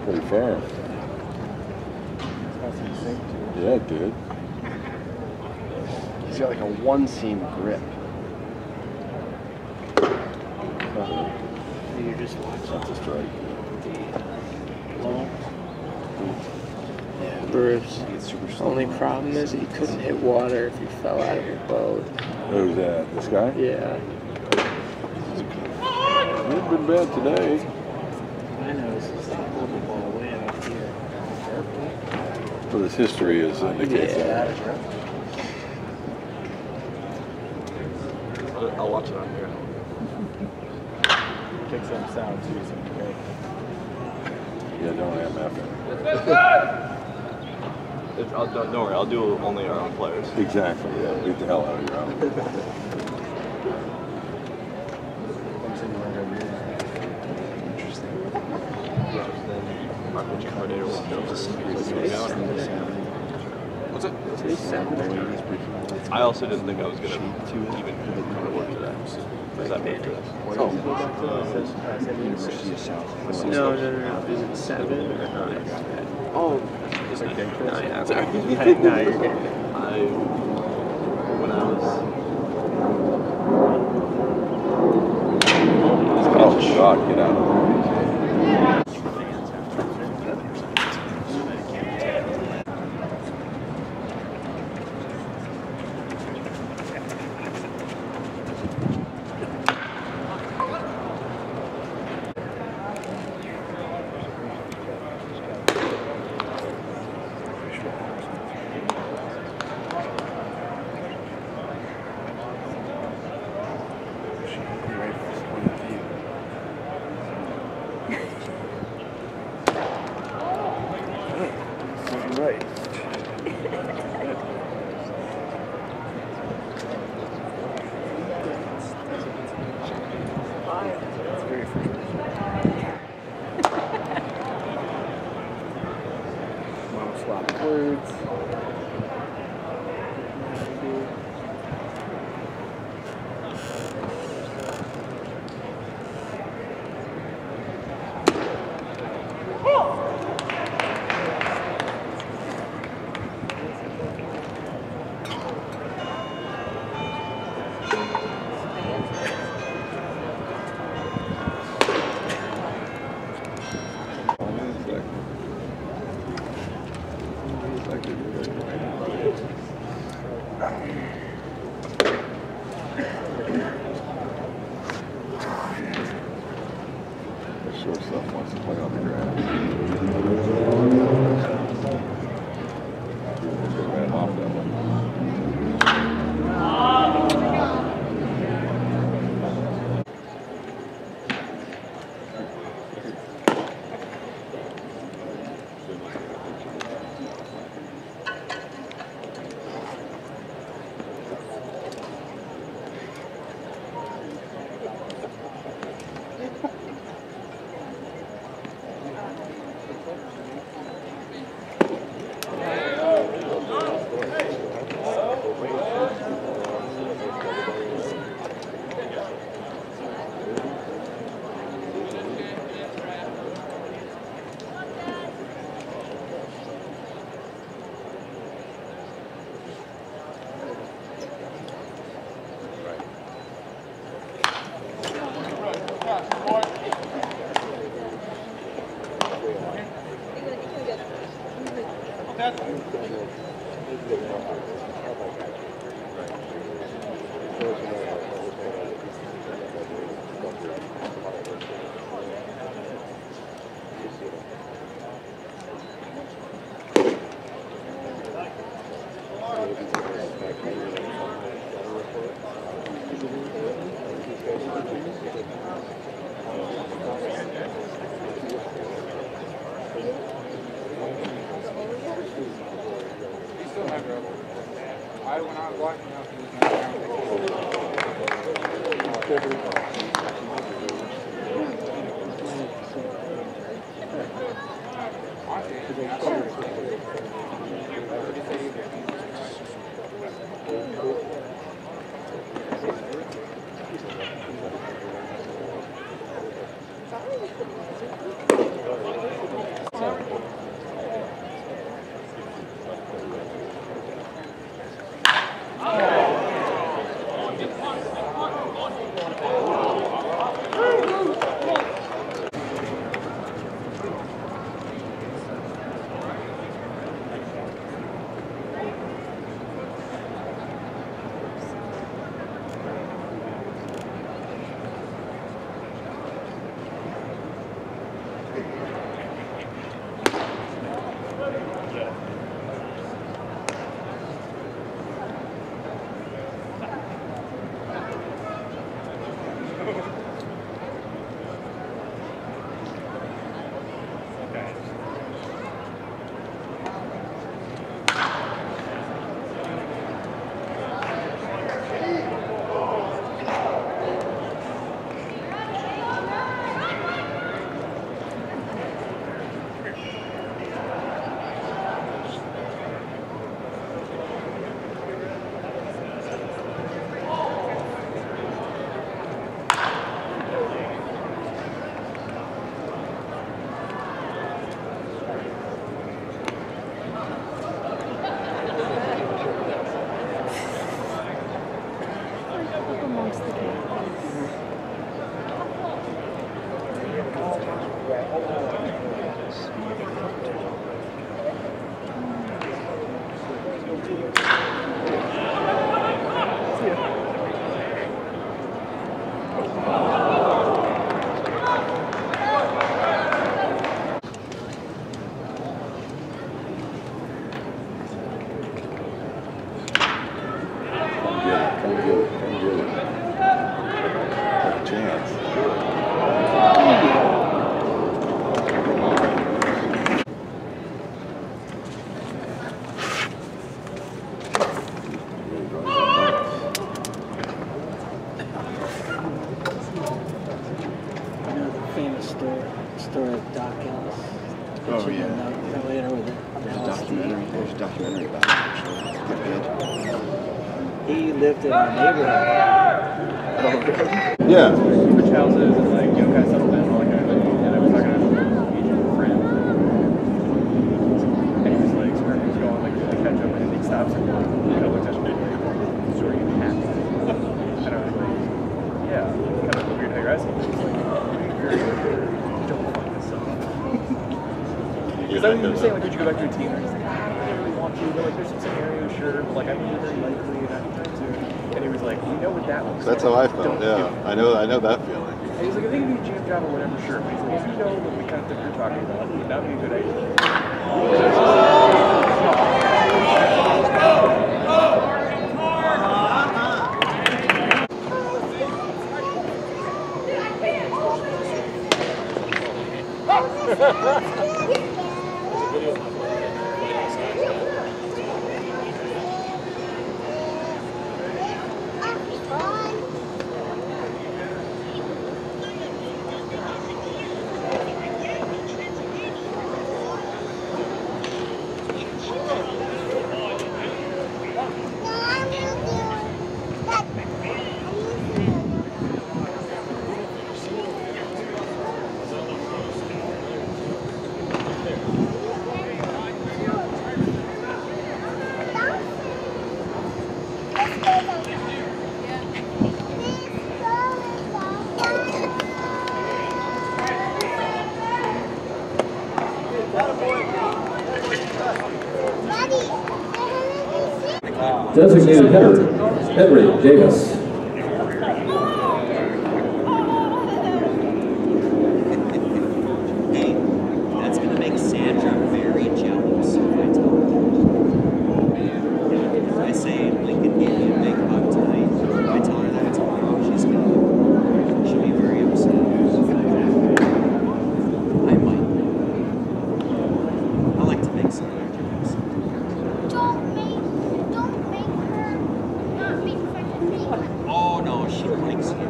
Pretty firm. Yeah, it did. He's got like a one-seam grip. You're just watching. That's a strike. Low. Bruce. Only problem is he couldn't hit water if he fell out of a boat. Who's that? This guy? Yeah. He's been bad today. I know, it's just like hold the ball way out here. But his history is indicates that. I'll watch it on here. Pick some sound too, so great. Yeah, don't MF it. Don't worry, I'll do only our own players. Exactly, yeah. Beat the hell out of your own. Interesting. What's it? Today's Saturday. I also didn't think I was going to even come to work today. Does that mean today? No. Is it 7 or 9? Oh, it's like 9. Sorry. No, you're good. When I was... Oh, God, get out of there. Shortstop wants to play on the grass. Ran off that one. Come get it. Come get it. Have a chance. You know the famous story of Doc Ellis? Oh, yeah. Later with There's a documentary. There's a documentary about it, actually. It's pretty good. He lived in our neighborhood. Oh, really? Yeah. Switch houses and like, you know, kind of settled down, all that kind of thing. And I was talking to a mutual friend. And he was like, Square was going like to catch up and he stops and kind of looks at me like, so are you happy? And I was like, yeah, kind of weird how you're asking. He's like, don't fuck this up. Is that what you were saying? Like, would you go back to a team? Or he's like, I don't really want to, but like, there's some scenarios, sure, but like, I think they're very likely and I'm trying to. And he was like, we know what that looks like. That's how I felt. Don't do it. Yeah. I know that feeling. And he's like, I think it'd be a GM job or whatever, sure. But he's like, if you know what we kind of think you're talking about, that would be a good idea. Designated hitter, Henry Davis. Hey, that's gonna make Sandra very jealous if I tell her. I say Lincoln gave me a big hug tonight. If I tell her that tomorrow, she'll be very upset. I might. I like to make Sandra jealous. Don't make her not be friends with me. Oh no, she likes you.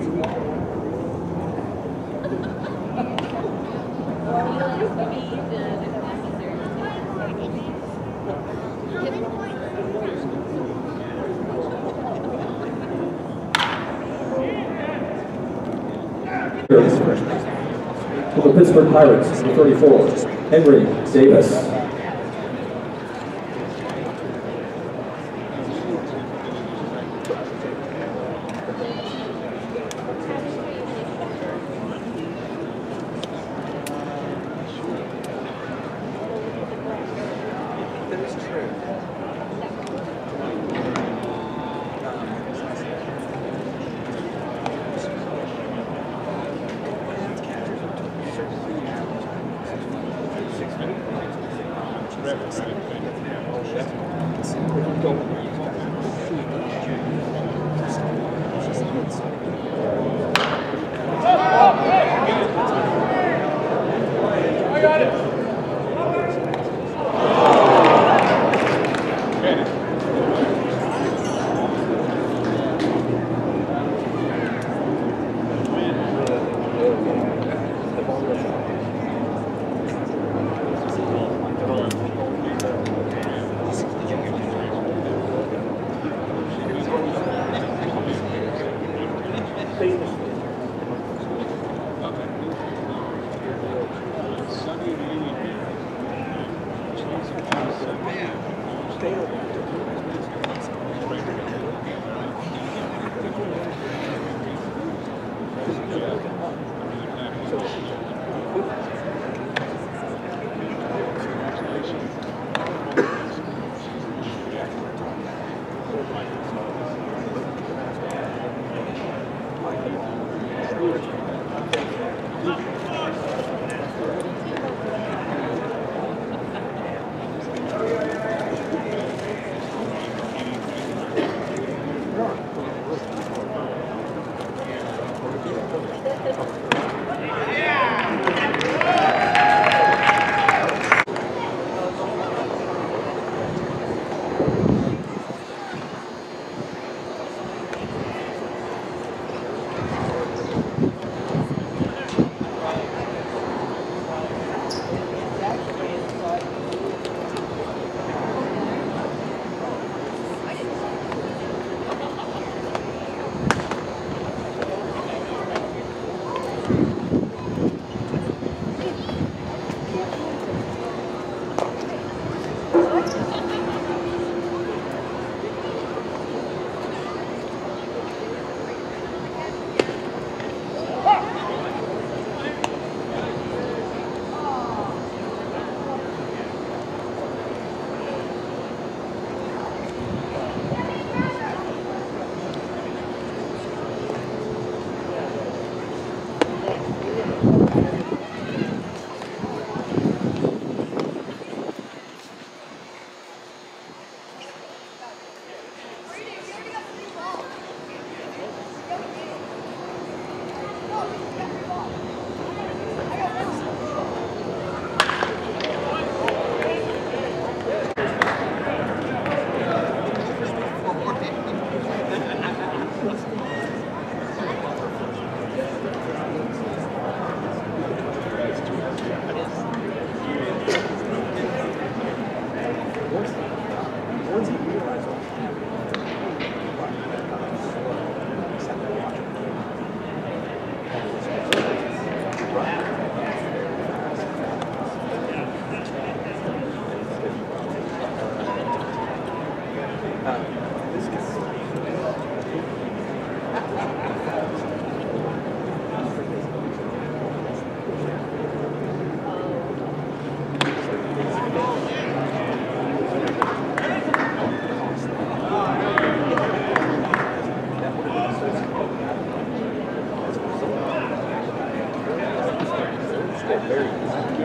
For the Pittsburgh Pirates, number 34, Henry Davis.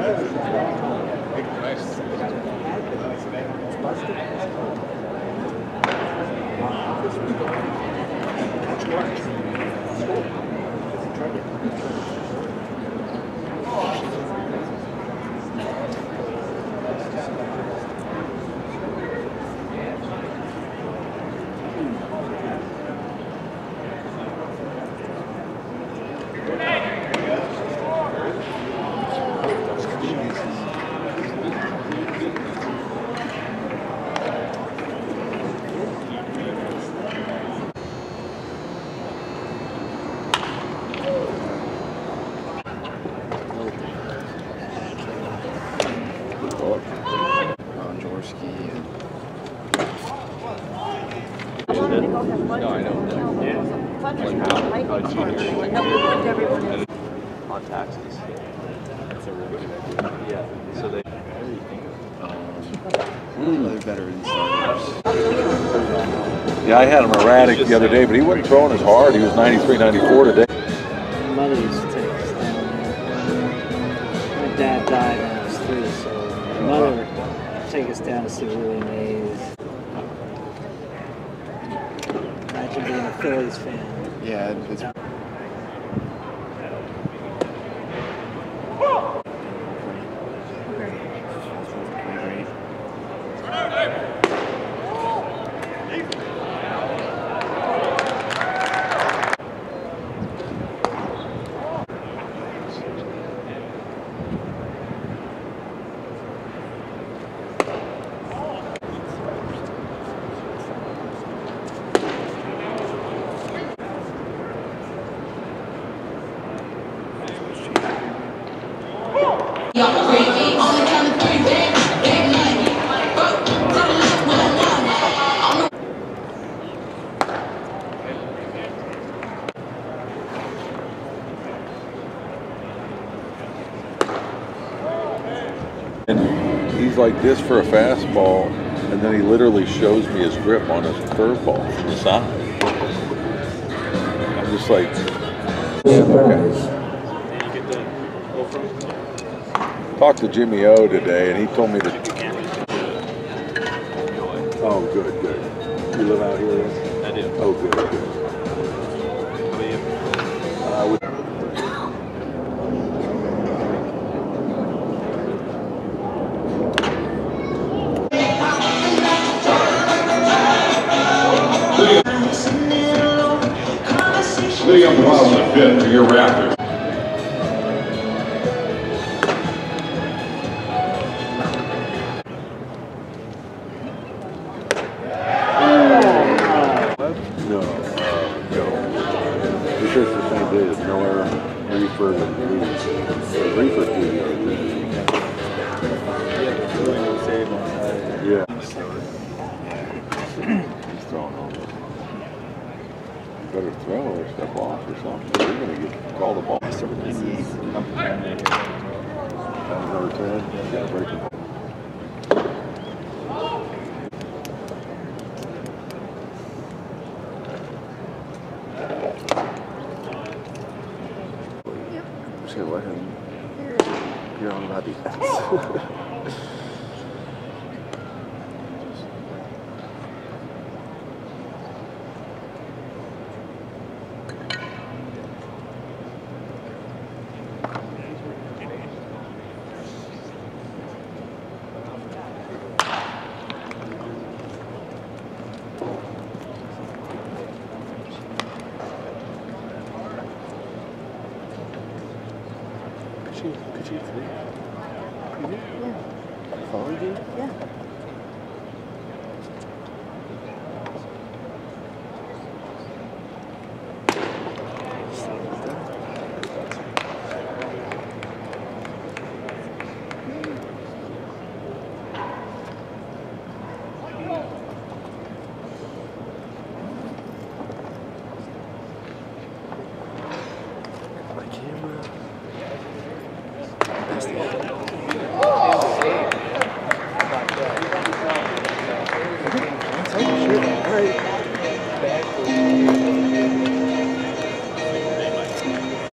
Ron Jaworski and No, I know. On taxes. That's a really good idea. Yeah. So they. other veteran starters. Yeah, I had him erratic the other day, but he wasn't throwing as hard. He was 93, 94 today. My mother used to take us down there. My dad died when I was 3, so my mother would take us down to see Willie Mays. Imagine being a Phillies fan. Yeah, it's And he's like this for a fastball, and then he literally shows me his grip on his curveball from the side. I'm just like, okay. Talked to Jimmy O today, and he told me that. Oh, good, good. You live out here? I do. Oh, good, good. How about you? William Powell, the fifth for your Raptors. No, no. This is the same day as Miller, Reefer, and Reeves. Reefer studio. Yeah. He's throwing all this. Better throw or step off or something. You're going to get called a ball. That was number 10. Yeah, break the ball. I'm just gonna let him get on about defense. Could you three? Yeah. Follow you? Yeah.